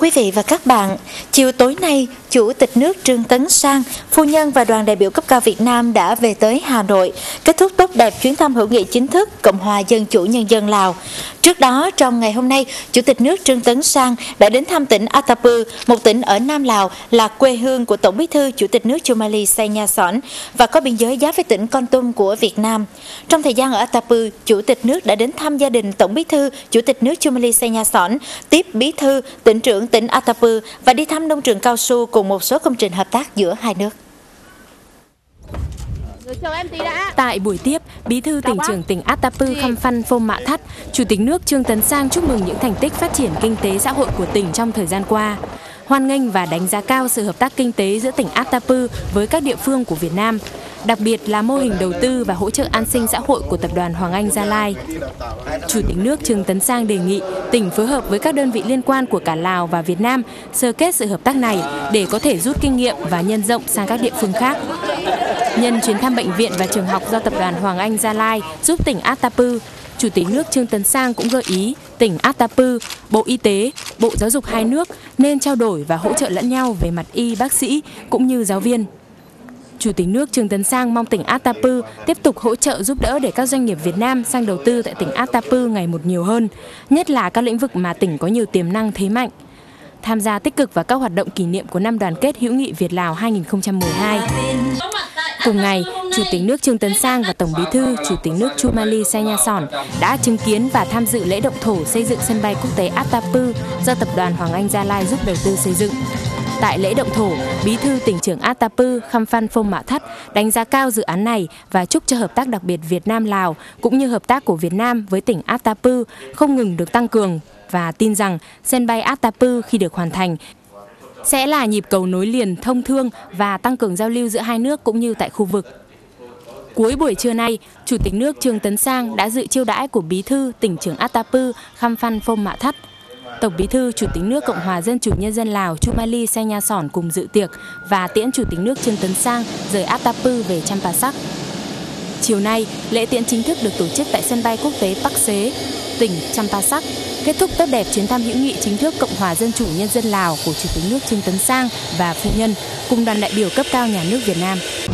quý vị và các bạn, chiều tối nay, Chủ tịch nước Trương Tấn Sang, phu nhân và đoàn đại biểu cấp cao Việt Nam đã về tới Hà Nội, kết thúc tốt đẹp chuyến thăm hữu nghị chính thức Cộng hòa Dân chủ Nhân dân Lào. Trước đó, trong ngày hôm nay, Chủ tịch nước Trương Tấn Sang đã đến thăm tỉnh Atapu, một tỉnh ở Nam Lào là quê hương của Tổng bí thư Chủ tịch nước Chumali Sengyason và có biên giới giáp với tỉnh Kon Tum của Việt Nam. Trong thời gian ở Atapu, Chủ tịch nước đã đến thăm gia đình Tổng bí thư Chủ tịch nước Chumali Sengyason, tiếp bí thư, tỉnh trưởng tỉnh Atapu và đi thăm nông trường cao su cùng một số công trình hợp tác giữa hai nước. Tại buổi tiếp, Bí thư tỉnh trưởng tỉnh Atapu Khăm Phan Phom Mạ Thắt, Chủ tịch nước Trương Tấn Sang chúc mừng những thành tích phát triển kinh tế xã hội của tỉnh trong thời gian qua, hoan nghênh và đánh giá cao sự hợp tác kinh tế giữa tỉnh Atapu với các địa phương của Việt Nam, đặc biệt là mô hình đầu tư và hỗ trợ an sinh xã hội của Tập đoàn Hoàng Anh Gia Lai. Chủ tịch nước Trương Tấn Sang đề nghị tỉnh phối hợp với các đơn vị liên quan của cả Lào và Việt Nam sơ kết sự hợp tác này để có thể rút kinh nghiệm và nhân rộng sang các địa phương khác. Nhân chuyến thăm bệnh viện và trường học do Tập đoàn Hoàng Anh Gia Lai giúp tỉnh Atapu, Chủ tịch nước Trương Tấn Sang cũng gợi ý tỉnh Atapu, Bộ Y tế, Bộ Giáo dục hai nước nên trao đổi và hỗ trợ lẫn nhau về mặt y bác sĩ cũng như giáo viên. Chủ tịch nước Trương Tấn Sang mong tỉnh Atapu tiếp tục hỗ trợ giúp đỡ để các doanh nghiệp Việt Nam sang đầu tư tại tỉnh Atapu ngày một nhiều hơn, nhất là các lĩnh vực mà tỉnh có nhiều tiềm năng thế mạnh. Tham gia tích cực vào các hoạt động kỷ niệm của năm đoàn kết hữu nghị Việt-Lào 2012. Cùng ngày, Chủ tịch nước Trương Tấn Sang và Tổng bí thư Chủ tịch nước Chumali Sengyason đã chứng kiến và tham dự lễ động thổ xây dựng sân bay quốc tế Atapu do Tập đoàn Hoàng Anh Gia Lai giúp đầu tư xây dựng. Tại lễ động thổ, Bí thư tỉnh trưởng Atapu Khăm Phan Phom Mạ Thắt đánh giá cao dự án này và chúc cho hợp tác đặc biệt Việt Nam-Lào cũng như hợp tác của Việt Nam với tỉnh Atapu không ngừng được tăng cường và tin rằng sân bay Atapu khi được hoàn thành sẽ là nhịp cầu nối liền thông thương và tăng cường giao lưu giữa hai nước cũng như tại khu vực. Cuối buổi trưa nay, Chủ tịch nước Trương Tấn Sang đã dự chiêu đãi của Bí thư tỉnh trưởng Atapu Khăm Phan Phom Mạ Thắt. Tổng bí thư Chủ tịch nước Cộng hòa Dân chủ Nhân dân Lào Chumali Sengyason cùng dự tiệc và tiễn Chủ tịch nước Trương Tấn Sang rời Atapu về Champasak. Chiều nay, lễ tiễn chính thức được tổ chức tại sân bay quốc tế Pak Xế, tỉnh Champasak, kết thúc tốt đẹp chuyến thăm hữu nghị chính thức Cộng hòa Dân chủ Nhân dân Lào của Chủ tịch nước Trương Tấn Sang và phu nhân cùng đoàn đại biểu cấp cao nhà nước Việt Nam.